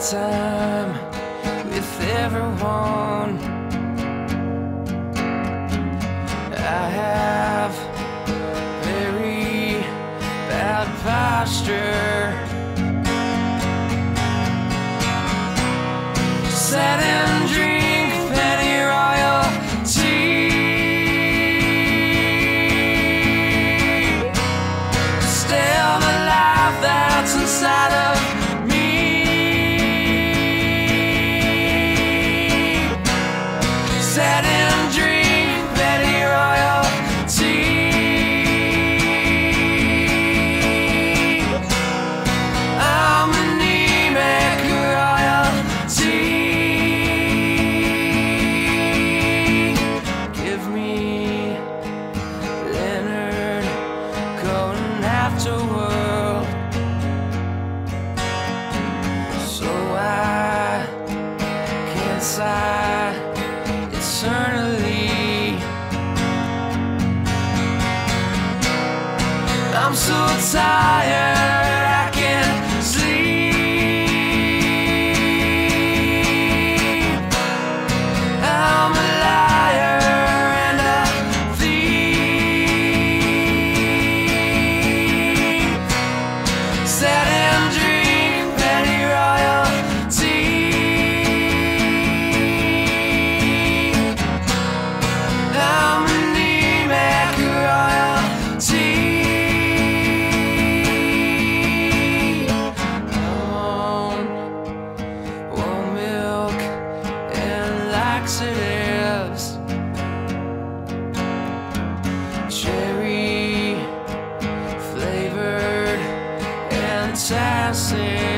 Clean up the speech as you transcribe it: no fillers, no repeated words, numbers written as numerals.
time with everyone. I have very bad posture. Sit and drink penny royalty. Still the life that's inside of me. Sit and drink penny royalty. I'm anemic royalty. Give me Leonard Cohen afterworld, so I can sigh eternally. I'm so tired I can't sleep. I'm a liar and a thief. Sit and drink penny royalty. I'm anemic royalty. I'm on warm milk and laxatives, cherry flavored antacid.